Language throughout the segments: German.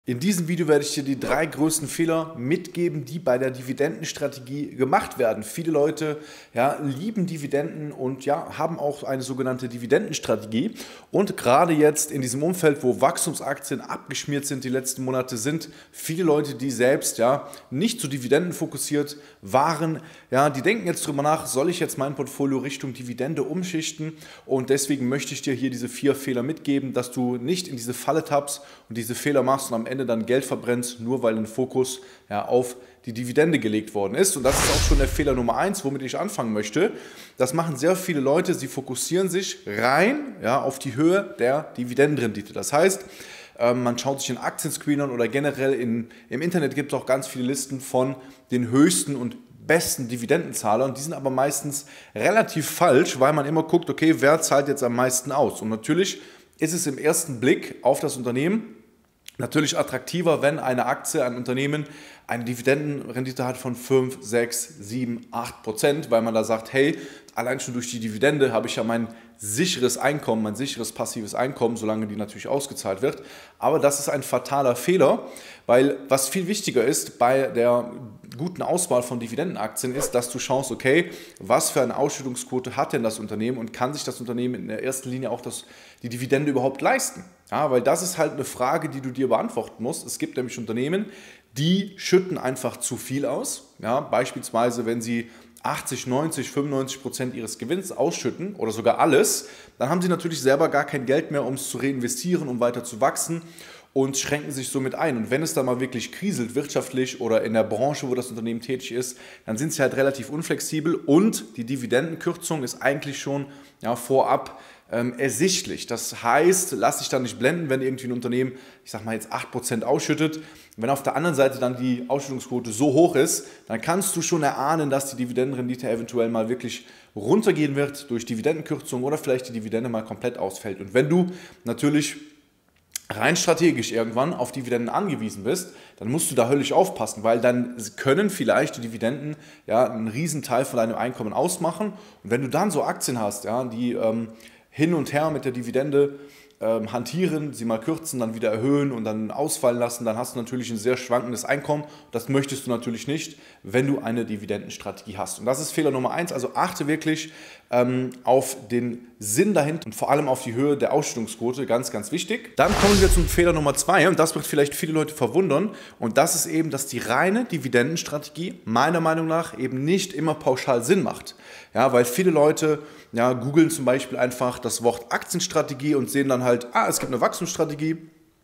In diesem Video werde ich dir die 3 größten Fehler mitgeben, die bei der Dividendenstrategie gemacht werden. Viele Leute lieben Dividenden und haben auch eine sogenannte Dividendenstrategie. Und gerade jetzt in diesem Umfeld, wo Wachstumsaktien abgeschmiert sind die letzten Monate, sind viele Leute, die selbst nicht zu Dividenden fokussiert waren. Die denken jetzt drüber nach, soll ich jetzt mein Portfolio Richtung Dividende umschichten? Und deswegen möchte ich dir hier diese 4 Fehler mitgeben, dass du nicht in diese Falle tappst und diese Fehler machst und am Ende dann Geld verbrennst, nur weil ein Fokus auf die Dividende gelegt worden ist. Und das ist auch schon der Fehler Nummer 1, womit ich anfangen möchte. Das machen sehr viele Leute, sie fokussieren sich rein auf die Höhe der Dividendenrendite. Das heißt, man schaut sich in Aktienscreenern oder generell im Internet gibt es auch ganz viele Listen von den höchsten und besten Dividendenzahlern. Die sind aber meistens relativ falsch, weil man immer guckt, okay, wer zahlt jetzt am meisten aus? Und natürlich ist es im ersten Blick auf das Unternehmen natürlich attraktiver, wenn eine Aktie, ein Unternehmen eine Dividendenrendite hat von 5, 6, 7, 8%, weil man da sagt, hey, allein schon durch die Dividende habe ich ja mein sicheres Einkommen, mein sicheres passives Einkommen, solange die natürlich ausgezahlt wird. Aber das ist ein fataler Fehler, weil was viel wichtiger ist bei der guten Auswahl von Dividendenaktien ist, dass du schaust, okay, was für eine Ausschüttungsquote hat denn das Unternehmen und kann sich das Unternehmen in der ersten Linie auch die Dividende überhaupt leisten? Weil das ist halt eine Frage, die du dir beantworten musst. Es gibt nämlich Unternehmen, die schütten einfach zu viel aus. Beispielsweise, wenn sie 80, 90, 95% ihres Gewinns ausschütten oder sogar alles, dann haben sie natürlich selber gar kein Geld mehr, um es zu reinvestieren, um weiter zu wachsen und schränken sich somit ein. Und wenn es dann mal wirklich kriselt, wirtschaftlich oder in der Branche, wo das Unternehmen tätig ist, dann sind sie halt relativ unflexibel und die Dividendenkürzung ist eigentlich schon vorab ersichtlich. Das heißt, lass dich da nicht blenden, wenn irgendwie ein Unternehmen, ich sag mal jetzt 8% ausschüttet. Wenn auf der anderen Seite dann die Ausschüttungsquote so hoch ist, dann kannst du schon erahnen, dass die Dividendenrendite eventuell mal wirklich runtergehen wird durch Dividendenkürzung oder vielleicht die Dividende mal komplett ausfällt. Und wenn du natürlich rein strategisch irgendwann auf Dividenden angewiesen bist, dann musst du da höllisch aufpassen, weil dann können vielleicht die Dividenden einen riesen Teil von deinem Einkommen ausmachen. Und wenn du dann so Aktien hast, die hin und her mit der Dividende hantieren, sie mal kürzen, dann wieder erhöhen und dann ausfallen lassen, dann hast du natürlich ein sehr schwankendes Einkommen. Das möchtest du natürlich nicht, wenn du eine Dividendenstrategie hast. Und das ist Fehler Nummer 1. Also achte wirklich auf den Sinn dahinter und vor allem auf die Höhe der Ausschüttungsquote, ganz, ganz wichtig. Dann kommen wir zum Fehler Nummer 2 und das wird vielleicht viele Leute verwundern und das ist eben, dass die reine Dividendenstrategie meiner Meinung nach eben nicht immer pauschal Sinn macht. Weil viele Leute googeln zum Beispiel einfach das Wort Aktienstrategie und sehen dann halt, es gibt eine Wachstumsstrategie,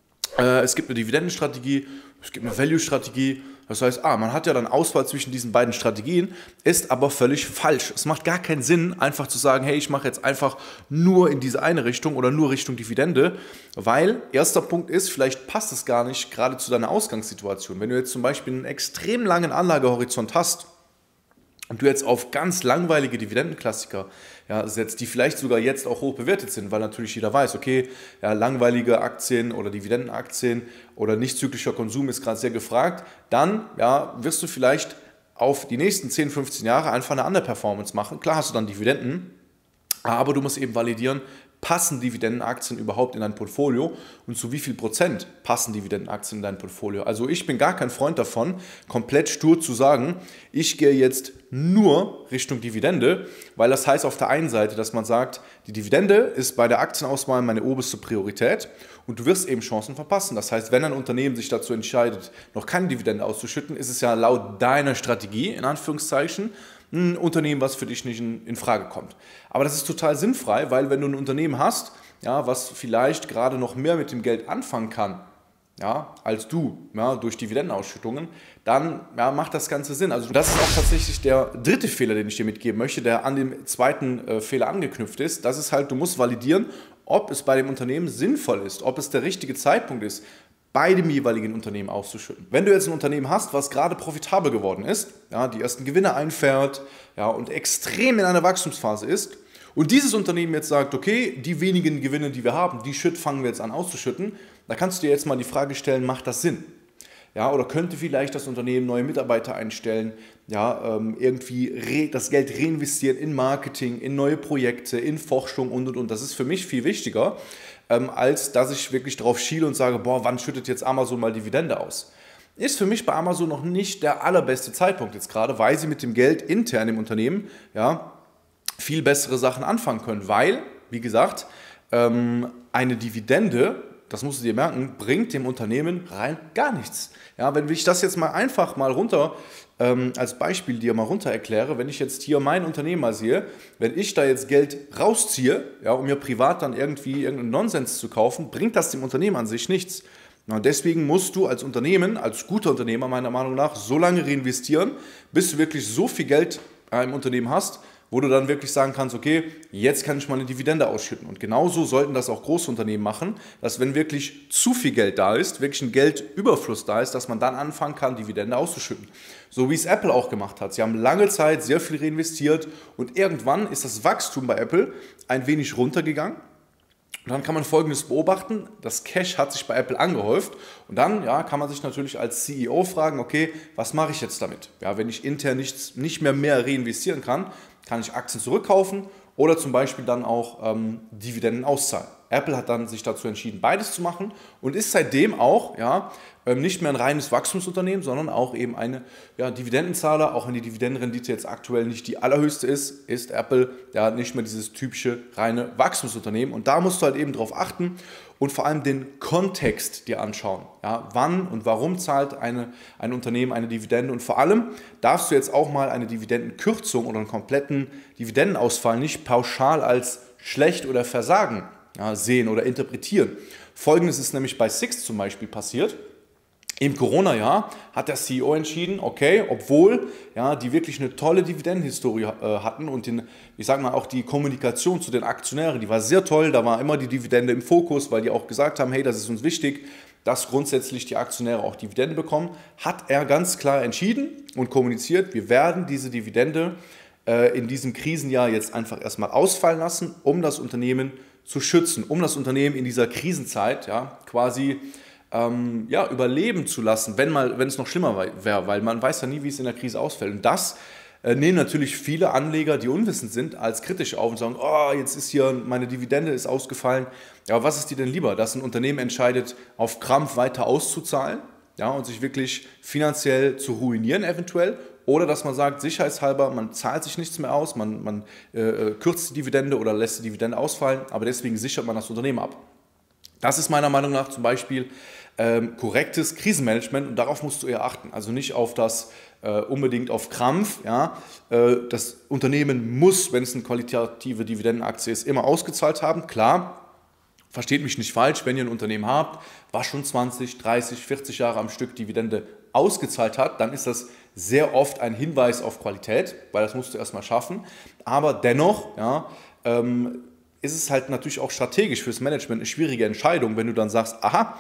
es gibt eine Dividendenstrategie, es gibt eine Value-Strategie. Das heißt, man hat ja dann Auswahl zwischen diesen beiden Strategien, ist aber völlig falsch. Es macht gar keinen Sinn, einfach zu sagen, hey, ich mache jetzt einfach nur in diese eine Richtung oder nur Richtung Dividende, weil erster Punkt ist, vielleicht passt es gar nicht gerade zu deiner Ausgangssituation. Wenn du jetzt zum Beispiel einen extrem langen Anlagehorizont hast, und du jetzt auf ganz langweilige Dividendenklassiker setzt, die vielleicht sogar jetzt auch hoch bewertet sind, weil natürlich jeder weiß, okay, langweilige Aktien oder Dividendenaktien oder nicht zyklischer Konsum ist gerade sehr gefragt, dann wirst du vielleicht auf die nächsten 10, 15 Jahre einfach eine andere Performance machen. Klar hast du dann Dividenden, aber du musst eben validieren, passen Dividendenaktien überhaupt in dein Portfolio und zu wie viel Prozent passen Dividendenaktien in dein Portfolio. Also ich bin gar kein Freund davon, komplett stur zu sagen, ich gehe jetzt nur Richtung Dividende, weil das heißt auf der einen Seite, dass man sagt, die Dividende ist bei der Aktienauswahl meine oberste Priorität und du wirst eben Chancen verpassen. Das heißt, wenn ein Unternehmen sich dazu entscheidet, noch keine Dividende auszuschütten, ist es ja laut deiner Strategie, in Anführungszeichen, ein Unternehmen, was für dich nicht in Frage kommt. Aber das ist total sinnfrei, weil wenn du ein Unternehmen hast, was vielleicht gerade noch mehr mit dem Geld anfangen kann, als du, durch Dividendenausschüttungen, dann macht das Ganze Sinn. Also das ist auch tatsächlich der 3. Fehler, den ich dir mitgeben möchte, der an dem 2. Fehler angeknüpft ist. Das ist halt, du musst validieren, ob es bei dem Unternehmen sinnvoll ist, ob es der richtige Zeitpunkt ist, bei dem jeweiligen Unternehmen auszuschütten. Wenn du jetzt ein Unternehmen hast, was gerade profitabel geworden ist, die ersten Gewinne einfährt und extrem in einer Wachstumsphase ist und dieses Unternehmen jetzt sagt, okay, die wenigen Gewinne, die wir haben, die fangen wir jetzt an auszuschütten, da kannst du dir jetzt mal die Frage stellen, macht das Sinn? Oder könnte vielleicht das Unternehmen neue Mitarbeiter einstellen, irgendwie das Geld reinvestieren in Marketing, in neue Projekte, in Forschung und. Das ist für mich viel wichtiger, als dass ich wirklich drauf schiele und sage, boah, wann schüttet jetzt Amazon mal Dividende aus? Ist für mich bei Amazon noch nicht der allerbeste Zeitpunkt jetzt gerade, weil sie mit dem Geld intern im Unternehmen ja, viel bessere Sachen anfangen können, weil, wie gesagt, eine Dividende, das musst du dir merken, bringt dem Unternehmen rein gar nichts. Ja, wenn ich das jetzt mal einfach mal runter, als Beispiel dir mal runter erkläre, wenn ich jetzt hier mein Unternehmen mal sehe, wenn ich da jetzt Geld rausziehe, ja, um mir privat dann irgendwie irgendeinen Nonsens zu kaufen, bringt das dem Unternehmen an sich nichts. Und deswegen musst du als Unternehmen, als guter Unternehmer meiner Meinung nach, so lange reinvestieren, bis du wirklich so viel Geld im Unternehmen hast, wo du dann wirklich sagen kannst, okay, jetzt kann ich mal eine Dividende ausschütten. Und genauso sollten das auch große Unternehmen machen, dass wenn wirklich zu viel Geld da ist, wirklich ein Geldüberfluss da ist, dass man dann anfangen kann, Dividende auszuschütten. So wie es Apple auch gemacht hat. Sie haben lange Zeit sehr viel reinvestiert und irgendwann ist das Wachstum bei Apple ein wenig runtergegangen. Und dann kann man Folgendes beobachten, das Cash hat sich bei Apple angehäuft und dann ja, kann man sich natürlich als CEO fragen, okay, was mache ich jetzt damit? Ja, wenn ich intern nicht mehr reinvestieren kann ich Aktien zurückkaufen oder zum Beispiel dann auch Dividenden auszahlen. Apple hat dann sich dazu entschieden, beides zu machen und ist seitdem auch ja, nicht mehr ein reines Wachstumsunternehmen, sondern auch eben eine ja, Dividendenzahler. Auch wenn die Dividendenrendite jetzt aktuell nicht die allerhöchste ist Apple ja nicht mehr dieses typische reine Wachstumsunternehmen. Und da musst du halt eben drauf achten und vor allem den Kontext dir anschauen. Ja, wann und warum zahlt ein Unternehmen eine Dividende und vor allem darfst du jetzt auch mal eine Dividendenkürzung oder einen kompletten Dividendenausfall nicht pauschal als schlecht oder Versagen ja, sehen oder interpretieren. Folgendes ist nämlich bei Sixt zum Beispiel passiert. Im Corona-Jahr hat der CEO entschieden, okay, obwohl ja, die wirklich eine tolle Dividendenhistorie hatten und ich sage mal auch die Kommunikation zu den Aktionären, die war sehr toll, da war immer die Dividende im Fokus, weil die auch gesagt haben, hey, das ist uns wichtig, dass grundsätzlich die Aktionäre auch Dividenden bekommen, hat er ganz klar entschieden und kommuniziert, wir werden diese Dividende in diesem Krisenjahr jetzt einfach erstmal ausfallen lassen, um das Unternehmen zu schützen, um das Unternehmen in dieser Krisenzeit ja, quasi überleben zu lassen, wenn es noch schlimmer wäre, weil man weiß ja nie, wie es in der Krise ausfällt. Und das nehmen natürlich viele Anleger, die unwissend sind, als kritisch auf und sagen, oh, jetzt ist hier meine Dividende ist ausgefallen. Ja, was ist dir denn lieber, dass ein Unternehmen entscheidet, auf Krampf weiter auszuzahlen ja, und sich wirklich finanziell zu ruinieren eventuell, oder dass man sagt, sicherheitshalber, man zahlt sich nichts mehr aus, man kürzt die Dividende oder lässt die Dividende ausfallen, aber deswegen sichert man das Unternehmen ab. Das ist meiner Meinung nach zum Beispiel korrektes Krisenmanagement und darauf musst du eher achten. Also nicht auf das unbedingt auf Krampf. Ja. Das Unternehmen muss, wenn es eine qualitative Dividendenaktie ist, immer ausgezahlt haben. Klar, versteht mich nicht falsch, wenn ihr ein Unternehmen habt, was schon 20, 30, 40 Jahre am Stück Dividende ausgezahlt hat, dann ist das sehr oft ein Hinweis auf Qualität, weil das musst du erstmal schaffen. Aber dennoch, ja, ist es halt natürlich auch strategisch fürs Management eine schwierige Entscheidung, wenn du dann sagst, aha,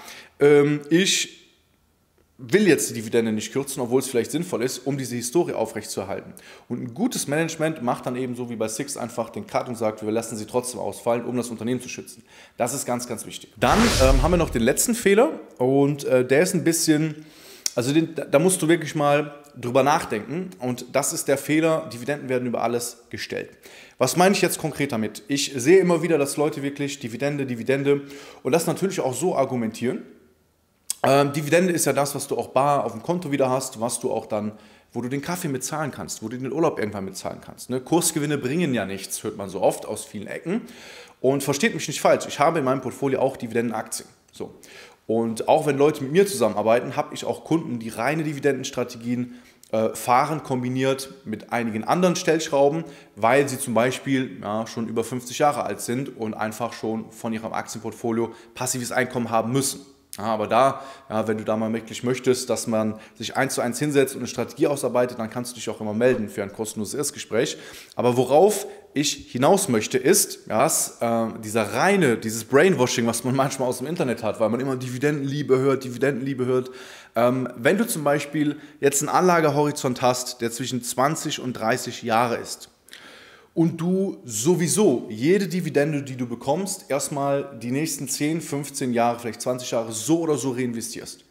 ich will jetzt die Dividende nicht kürzen, obwohl es vielleicht sinnvoll ist, um diese Historie aufrechtzuerhalten. Und ein gutes Management macht dann eben so wie bei Sixt einfach den Cut und sagt, wir lassen sie trotzdem ausfallen, um das Unternehmen zu schützen. Das ist ganz, ganz wichtig. Dann haben wir noch den letzten Fehler und der ist ein bisschen, also da musst du wirklich mal drüber nachdenken und das ist der Fehler, Dividenden werden über alles gestellt. Was meine ich jetzt konkret damit? Ich sehe immer wieder, dass Leute wirklich Dividende und das natürlich auch so argumentieren. Dividende ist ja das, was du auch bar auf dem Konto wieder hast, was du auch dann, wo du den Kaffee mitzahlen kannst, wo du den Urlaub irgendwann mitzahlen kannst. Ne? Kursgewinne bringen ja nichts, hört man so oft aus vielen Ecken. Und versteht mich nicht falsch, ich habe in meinem Portfolio auch Dividendenaktien. So. Und auch wenn Leute mit mir zusammenarbeiten, habe ich auch Kunden, die reine Dividendenstrategien fahren, kombiniert mit einigen anderen Stellschrauben, weil sie zum Beispiel ja, schon über 50 Jahre alt sind und einfach schon von ihrem Aktienportfolio passives Einkommen haben müssen. Ja, aber da, ja, wenn du da mal wirklich möchtest, dass man sich 1:1 hinsetzt und eine Strategie ausarbeitet, dann kannst du dich auch immer melden für ein kostenloses Erstgespräch. Aber worauf ich hinaus möchte, ist, dass dieses Brainwashing, was man manchmal aus dem Internet hat, weil man immer Dividendenliebe hört. Wenn du zum Beispiel jetzt einen Anlagehorizont hast, der zwischen 20 und 30 Jahre ist, und du sowieso jede Dividende, die du bekommst, erstmal die nächsten 10, 15 Jahre, vielleicht 20 Jahre so oder so reinvestierst,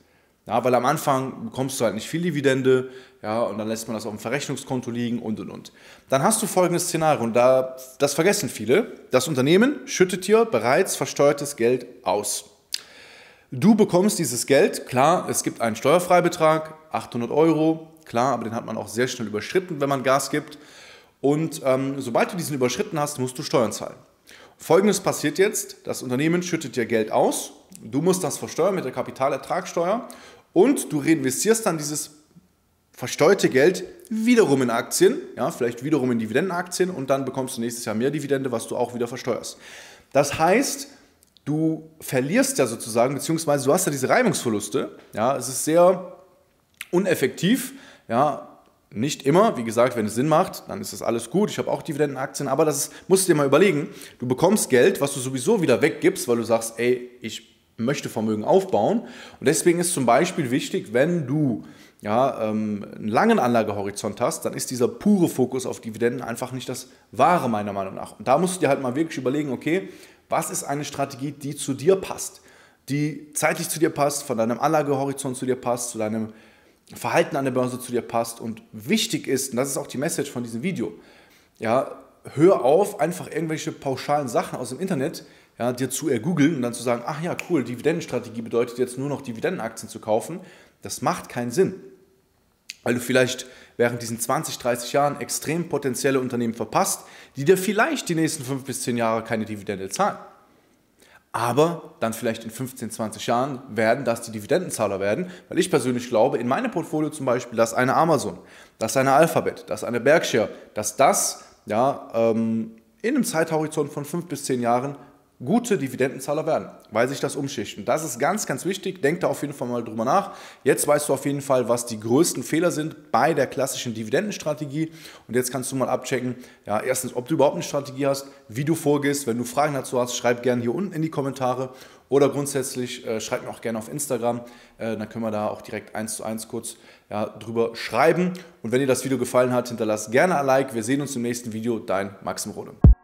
Ja, weil am Anfang bekommst du halt nicht viel Dividende, ja, und dann lässt man das auf dem Verrechnungskonto liegen und. Dann hast du folgendes Szenario, und das vergessen viele. Das Unternehmen schüttet dir bereits versteuertes Geld aus. Du bekommst dieses Geld, klar, es gibt einen Steuerfreibetrag, 800 Euro, klar, aber den hat man auch sehr schnell überschritten, wenn man Gas gibt. Und sobald du diesen überschritten hast, musst du Steuern zahlen. Folgendes passiert jetzt, das Unternehmen schüttet dir Geld aus, du musst das versteuern mit der Kapitalertragssteuer und du reinvestierst dann dieses versteuerte Geld wiederum in Aktien, ja, vielleicht wiederum in Dividendenaktien und dann bekommst du nächstes Jahr mehr Dividende, was du auch wieder versteuerst. Das heißt, du verlierst ja sozusagen, beziehungsweise du hast ja diese Reibungsverluste, ja, es ist sehr uneffektiv, ja, nicht immer, wie gesagt, wenn es Sinn macht, dann ist das alles gut. Ich habe auch Dividendenaktien, aber das musst du dir mal überlegen. Du bekommst Geld, was du sowieso wieder weggibst, weil du sagst, ey, ich möchte Vermögen aufbauen. Und deswegen ist zum Beispiel wichtig, wenn du einen langen Anlagehorizont hast, dann ist dieser pure Fokus auf Dividenden einfach nicht das Wahre, meiner Meinung nach. Und da musst du dir halt mal wirklich überlegen, okay, was ist eine Strategie, die zu dir passt, die zeitlich zu dir passt, von deinem Anlagehorizont zu dir passt, zu deinem Verhalten an der Börse zu dir passt und wichtig ist, und das ist auch die Message von diesem Video, ja, hör auf, einfach irgendwelche pauschalen Sachen aus dem Internet dir zu ergoogeln und dann zu sagen, ach ja, cool, Dividendenstrategie bedeutet jetzt nur noch Dividendenaktien zu kaufen. Das macht keinen Sinn, weil du vielleicht während diesen 20, 30 Jahren extrem potenzielle Unternehmen verpasst, die dir vielleicht die nächsten 5 bis 10 Jahre keine Dividende zahlen. Aber dann vielleicht in 15, 20 Jahren werden das die Dividendenzahler werden, weil ich persönlich glaube, in meinem Portfolio zum Beispiel, dass eine Amazon, dass eine Alphabet, dass eine Berkshire, dass das in einem Zeithorizont von 5 bis 10 Jahren gute Dividendenzahler werden, weil sich das umschichten. Das ist ganz, ganz wichtig. Denk da auf jeden Fall mal drüber nach. Jetzt weißt du auf jeden Fall, was die größten Fehler sind bei der klassischen Dividendenstrategie. Und jetzt kannst du mal abchecken, ja, erstens, ob du überhaupt eine Strategie hast, wie du vorgehst. Wenn du Fragen dazu hast, schreib gerne hier unten in die Kommentare oder grundsätzlich schreib mir auch gerne auf Instagram. Dann können wir da auch direkt 1:1 kurz drüber schreiben. Und wenn dir das Video gefallen hat, hinterlass gerne ein Like. Wir sehen uns im nächsten Video. Dein Max Imrode.